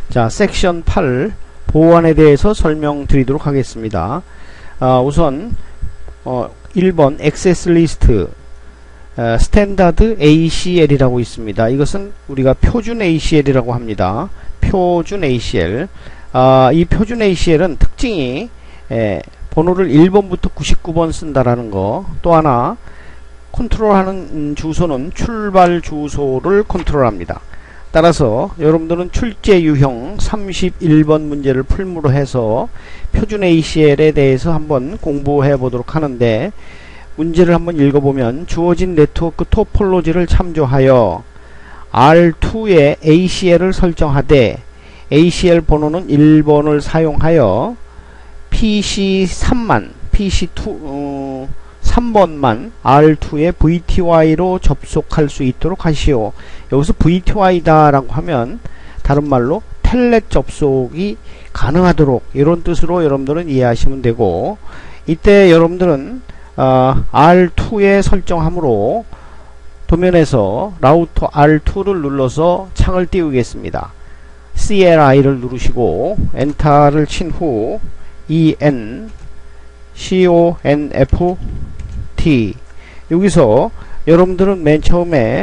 자, 섹션 8 보안에 대해서 설명드리도록 하겠습니다. 우선 1번 액세스 리스트 스탠다드 ACL이라고 있습니다. 이것은 우리가 표준 ACL이라고 합니다. 표준 ACL. 이 표준 ACL은 특징이 번호를 1번부터 99번 쓴다라는 거. 또 하나 컨트롤하는 주소는 출발 주소를 컨트롤합니다. 따라서 여러분들은 출제 유형 31번 문제를 풀무로 해서 표준 ACL에 대해서 한번 공부해 보도록 하는데, 문제를 한번 읽어보면 주어진 네트워크 토폴로지를 참조하여 R2에 ACL을 설정하되 ACL 번호는 1번을 사용하여 PC3만 PC2 3번만 R2의 VTY로 접속할 수 있도록 하시오. 여기서 VTY다 라고 하면 다른 말로 텔넷 접속이 가능하도록, 이런 뜻으로 여러분들은 이해하시면 되고, 이때 여러분들은 R2에 설정함으로 도면에서 라우터 R2를 눌러서 창을 띄우겠습니다. CLI를 누르시고 엔터를 친 후 EN CONFT, 여기서 여러분들은 맨 처음에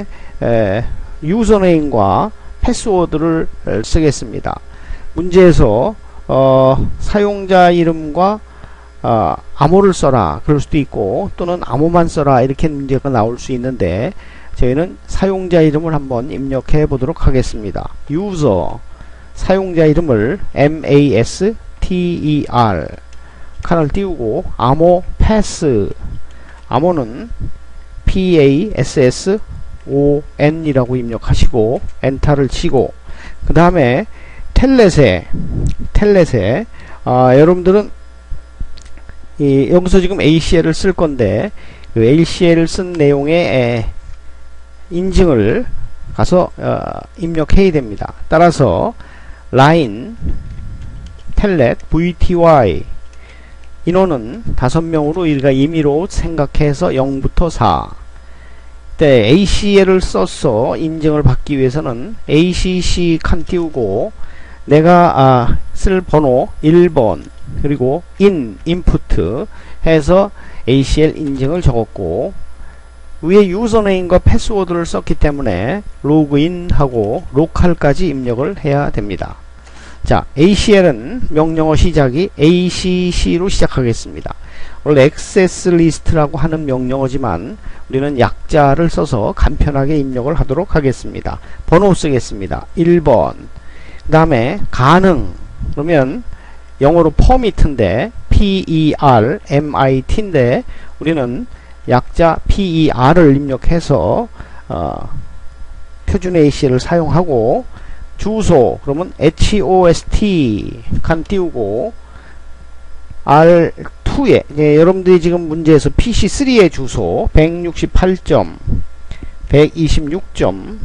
유저네임과 패스워드를 쓰겠습니다. 문제에서 사용자 이름과 암호를 써라 그럴 수도 있고, 또는 암호만 써라 이렇게 문제가 나올 수 있는데, 저희는 사용자 이름을 한번 입력해 보도록 하겠습니다. 유저 사용자 이름을 MASTER 칸을 띄우고 암호 패스, 암호는 PASSON 이라고 입력하시고 엔터를 치고, 그 다음에 텔넷에 여러분들은 여기서 지금 ACL을 쓸 건데, 그 ACL을 쓴 내용의 인증을 가서 입력해야 됩니다. 따라서 라인 텔넷 VTY 인원은 5명으로 우리가 임의로 생각해서 0부터 4. 때 ACL을 써서 인증을 받기 위해서는 ACC 칸 띄우고 내가 쓸 번호 1번 그리고 인풋 해서 ACL 인증을 적었고, 위에 유저네임과 패스워드를 썼기 때문에 로그인하고 로컬까지 입력을 해야 됩니다. 자, ACL은 명령어 시작이 ACC로 시작하겠습니다. 원래 액세스 리스트라고 하는 명령어지만 우리는 약자를 써서 간편하게 입력을 하도록 하겠습니다. 번호 쓰겠습니다. 1번. 그 다음에 가능, 그러면 영어로 permit인데 PERMIT인데 우리는 약자 PER을 입력해서 표준 ACL을 사용하고, 주소 그러면 HOST 칸 띄우고 R2에 여러분들이 지금 문제에서 PC3의 주소 168점 126점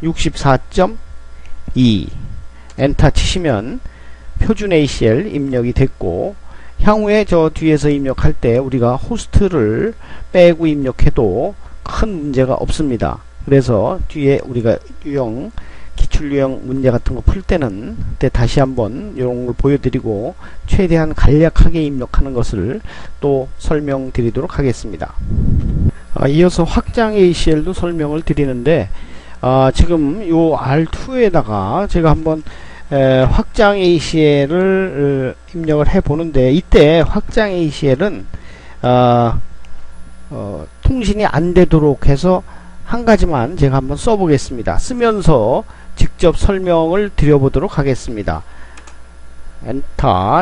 64.2 엔터 치시면 표준 ACL 입력이 됐고, 향후에 저 뒤에서 입력할 때 우리가 호스트를 빼고 입력해도 큰 문제가 없습니다. 그래서 뒤에 우리가 기출유형 문제 같은 거 풀 때는 그때 다시 한번 이런 걸 보여드리고 최대한 간략하게 입력하는 것을 또 설명드리도록 하겠습니다. 이어서 확장 ACL도 설명을 드리는데, 지금 요 R2에다가 제가 한번 확장 ACL을 입력을 해 보는데, 이때 확장 ACL은 통신이 안 되도록 해서 한 가지만 제가 한번 써보겠습니다. 쓰면서 직접 설명을 드려보도록 하겠습니다. 엔터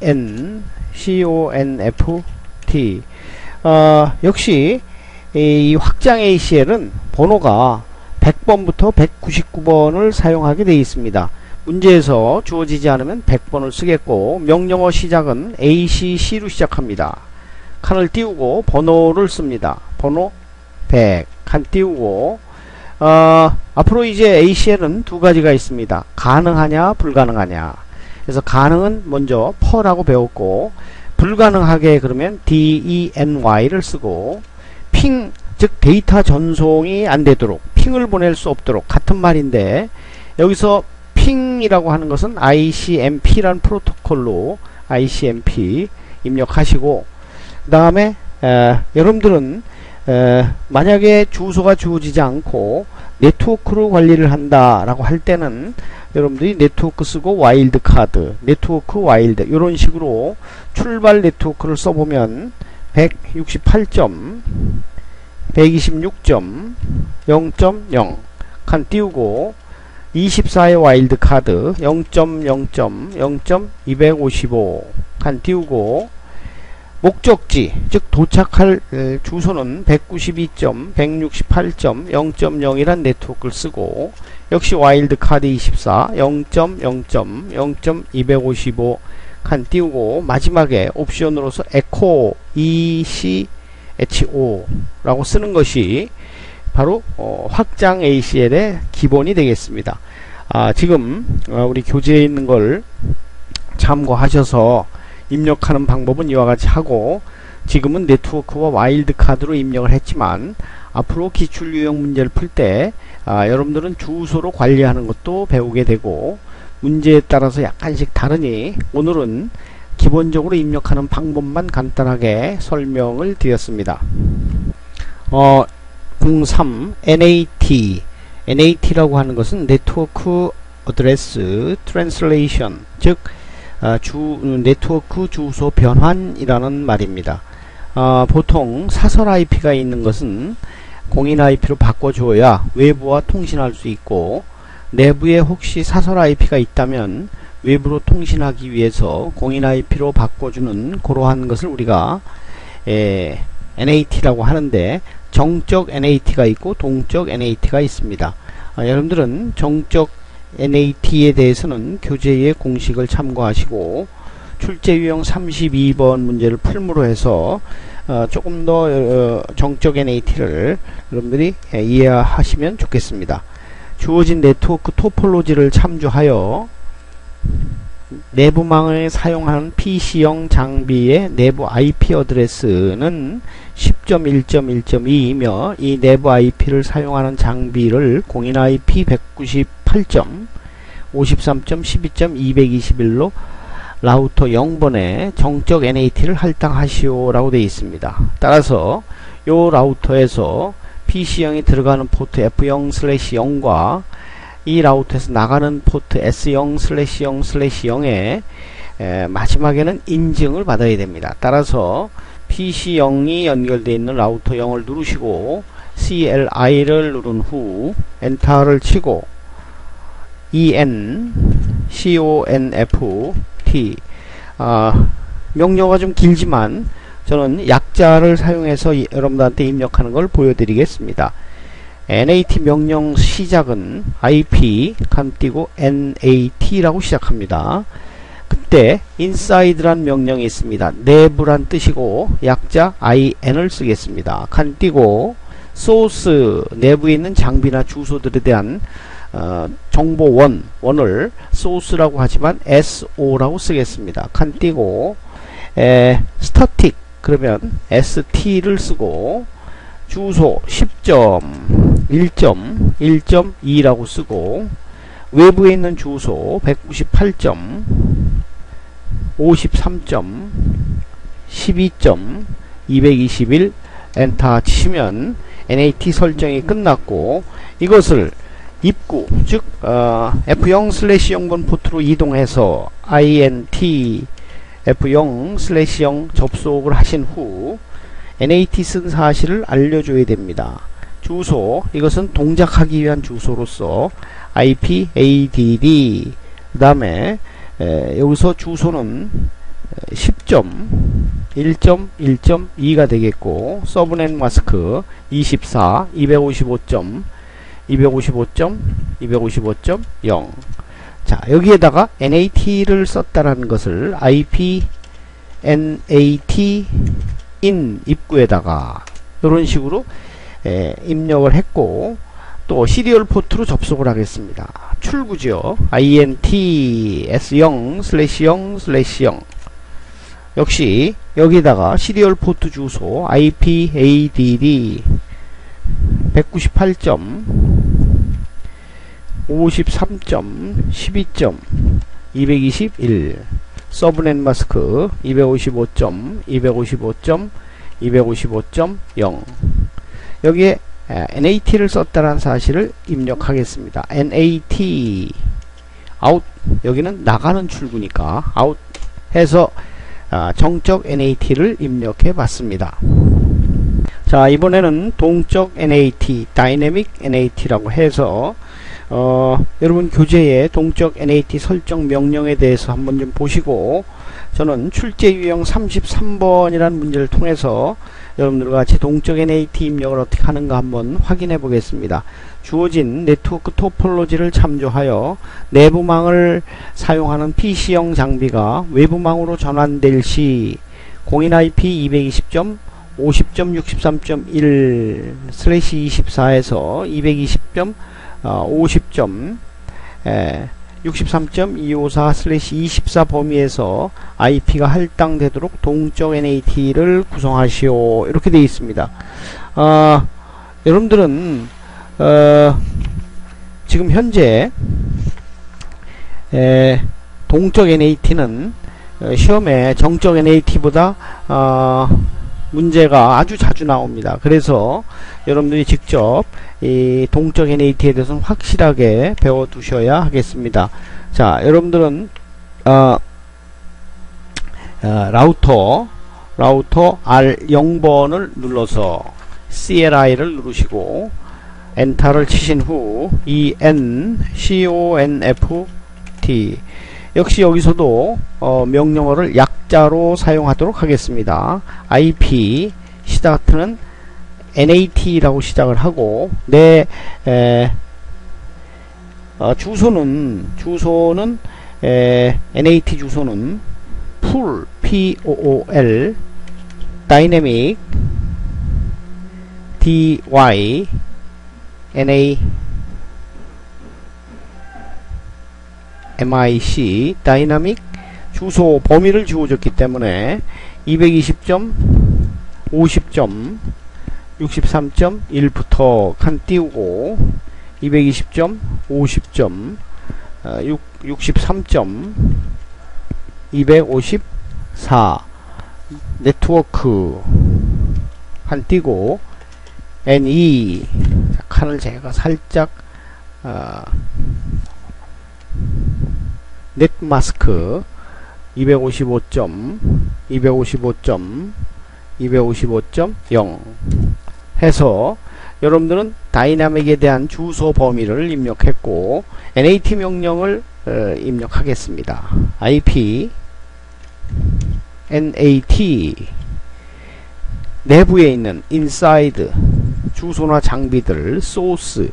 ENCONFT. 역시 이 확장 ACL은 번호가 100번부터 199번을 사용하게 되어 있습니다. 문제에서 주어지지 않으면 100번을 쓰겠고, 명령어 시작은 ACC로 시작합니다. 칸을 띄우고 번호를 씁니다. 번호 100 칸 띄우고, 앞으로 이제 ACL은 두 가지가 있습니다. 가능하냐 불가능하냐. 그래서 가능은 먼저 per라고 배웠고, 불가능하게 그러면 DENY를 쓰고, 핑 즉 데이터 전송이 안 되도록, 핑을 보낼 수 없도록, 같은 말인데 여기서 핑이라고 하는 것은 ICMP라는 프로토콜로 ICMP 입력하시고, 그 다음에 여러분들은 만약에 주소가 주어지지 않고 네트워크로 관리를 한다 라고 할 때는 여러분들이 네트워크 쓰고 와일드카드, 네트워크 와일드 이런 식으로 출발 네트워크를 써보면 168점 126.0.0 칸 띄우고 24의 와일드카드 0.0.0.255 칸 띄우고 목적지 즉 도착할 주소는 192.168.0.0이란 네트워크를 쓰고 역시 와일드카드 24 0.0.0.255 칸 띄우고 마지막에 옵션으로서 에코 ECHO 라고 쓰는 것이 바로 확장 ACL의 기본이 되겠습니다. 지금 우리 교재에 있는 걸 참고하셔서 입력하는 방법은 이와 같이 하고, 지금은 네트워크와 와일드카드로 입력을 했지만 앞으로 기출 유형 문제를 풀 때 여러분들은 주소로 관리하는 것도 배우게 되고 문제에 따라서 약간씩 다르니 오늘은 기본적으로 입력하는 방법만 간단하게 설명을 드렸습니다. 03 NAT라고 하는 것은 네트워크 어드레스 트랜슬레이션, 즉 네트워크 주소 변환이라는 말입니다. 보통 사설 IP가 있는 것은 공인 IP로 바꿔줘야 외부와 통신할 수 있고, 내부에 혹시 사설 IP가 있다면 외부로 통신하기 위해서 공인 IP로 바꿔주는 그러한 것을 우리가 NAT라고 하는데, 정적 NAT가 있고 동적 NAT가 있습니다. 여러분들은 정적 NAT에 대해서는 교재의 공식을 참고하시고 출제 유형 32번 문제를 풀므로 해서 조금 더 정적 NAT를 여러분들이 이해하시면 좋겠습니다. 주어진 네트워크 토폴로지를 참조하여 내부망에 사용하는 PC형 장비의 내부 IP 어드레스는 10.1.1.2이며 이 내부 IP를 사용하는 장비를 공인 IP 198.53.12.221로 라우터 0번에 정적 NAT를 할당하시오 라고 되어 있습니다. 따라서 이 라우터에서 PC형이 들어가는 포트 F0/0과 이 라우터에서 나가는 포트 S0/0/0에 마지막에는 인증을 받아야 됩니다. 따라서 PC0이 연결되어 있는 라우터 0을 누르시고 CLI를 누른 후 엔터를 치고 CONFT 명령어가 좀 길지만 저는 약자를 사용해서 여러분들한테 입력하는 걸 보여드리겠습니다. NAT 명령 시작은 IP 칸 띄고 NAT라고 시작합니다. 그때 inside란 명령이 있습니다. 내부란 뜻이고 약자 IN을 쓰겠습니다. 칸 띄고 source 내부에 있는 장비나 주소들에 대한 정보 원을 source라고 하지만 SO라고 쓰겠습니다. 칸 띄고 static 그러면 ST를 쓰고 주소 10.1.1.2라고 쓰고 외부에 있는 주소 198.53.12.221 엔터 치시면 NAT 설정이 끝났고, 이것을 입구 즉 F0/0번 포트로 이동해서 INT F0/0 접속을 하신 후 NAT 쓴 사실을 알려줘야 됩니다. 주소, 이것은 동작하기 위한 주소로서 IP ADD, 그 다음에 여기서 주소는 10.1.1.2가 되겠고 서브넷 마스크 24 255.255.255.0. 자, 여기에다가 NAT를 썼다라는 것을 IP NAT in 입구에다가 이런 식으로 입력을 했고, 또 시리얼 포트로 접속을 하겠습니다. 출구죠. INT S0/0/0 역시 여기다가 시리얼 포트 주소 IP ADD 198. 53.12.221 서브넷 마스크 255.255.255.0 여기에 NAT를 썼다는 사실을 입력하겠습니다. NAT 아웃 여기는 나가는 출구니까 아웃 해서 정적 NAT를 입력해 봤습니다. 자, 이번에는 동적 NAT, 다이내믹 NAT라고 해서 여러분 교재에 동적 NAT 설정 명령에 대해서 한번 좀 보시고 저는 출제 유형 33번이라는 문제를 통해서 여러분들과 같이 동적 NAT 입력을 어떻게 하는가 한번 확인해 보겠습니다. 주어진 네트워크 토폴로지를 참조하여 내부망을 사용하는 PC형 장비가 외부망으로 전환될 시 공인 IP 220.50.63.1/24에서 220.50.63.254/24 범위에서 IP가 할당되도록 동적 NAT를 구성하시오. 이렇게 되어 있습니다. 여러분들은 지금 현재 동적 NAT는 시험에 정적 NAT보다 문제가 아주 자주 나옵니다. 그래서 여러분들이 직접 이 동적 NAT에 대해서는 확실하게 배워 두셔야 하겠습니다. 자, 여러분들은 라우터 R0번을 눌러서 CLI를 누르시고 엔터를 치신 후 ENCONFT 역시 여기서도 명령어를 약자로 사용하도록 하겠습니다. IP 스타트는 NAT라고 시작을 하고 내 주소는 NAT 주소는 pool POOL dynamic DY MIC 다이나믹 주소 범위를 주어졌기 때문에 220.50.63.1부터 칸 띄우고 220.50.63.254 네트워크 칸 띄고 NE 칸을 제가 살짝 넷마스크 255.255.255.0 해서 여러분들은 다이나믹에 대한 주소 범위를 입력했고 NAT 명령을 입력하겠습니다. IP NAT 내부에 있는 inside 주소나 장비들 source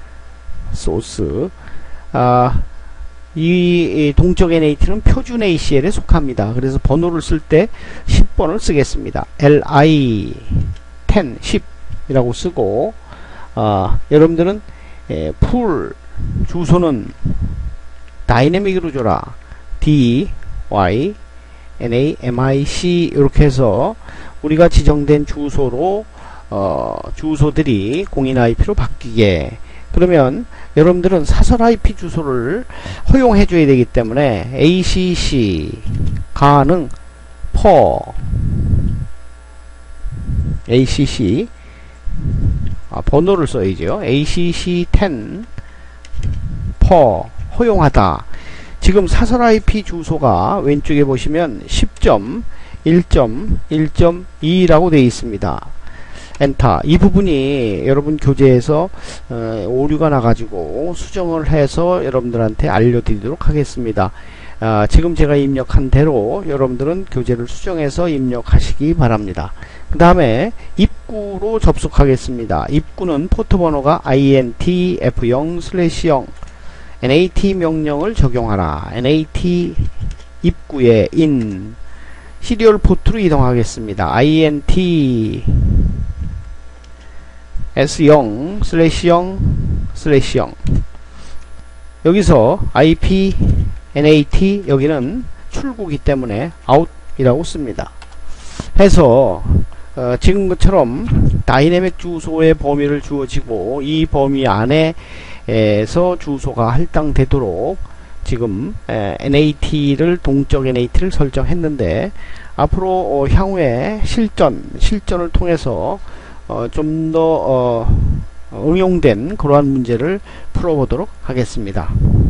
이 동적 NAT는 표준 ACL에 속합니다. 그래서 번호를 쓸 때 10번을 쓰겠습니다. LI 10 이라고 쓰고 여러분들은 풀 주소는 다이내믹으로 줘라 DY NAMIC 이렇게 해서 우리가 지정된 주소로 주소들이 공인 IP로 바뀌게 그러면 여러분들은 사설 IP 주소를 허용해 줘야 되기 때문에 ACC 가능 per ACC 번호를 써야죠. ACC 10 per 허용하다. 지금 사설 IP 주소가 왼쪽에 보시면 10.1.1.2라고 되어 있습니다. 엔터. 이 부분이 여러분 교재에서 오류가 나가지고 수정을 해서 여러분들한테 알려드리도록 하겠습니다. 지금 제가 입력한 대로 여러분들은 교재를 수정해서 입력하시기 바랍니다. 그 다음에 입구로 접속하겠습니다. 입구는 포트 번호가 INT F0/0 NAT 명령을 적용하라. NAT 입구에 in 시리얼 포트로 이동하겠습니다. INT S0/0/0 여기서 IP NAT 여기는 출구이기 때문에 out이라고 씁니다. 해서 지금 것처럼 다이내믹 주소의 범위를 주어지고 이 범위 안에 NAT에서 주소가 할당되도록 지금 NAT를 동적 NAT를 설정했는데 앞으로 향후에 실전을 통해서 좀 더 응용된 그러한 문제를 풀어보도록 하겠습니다.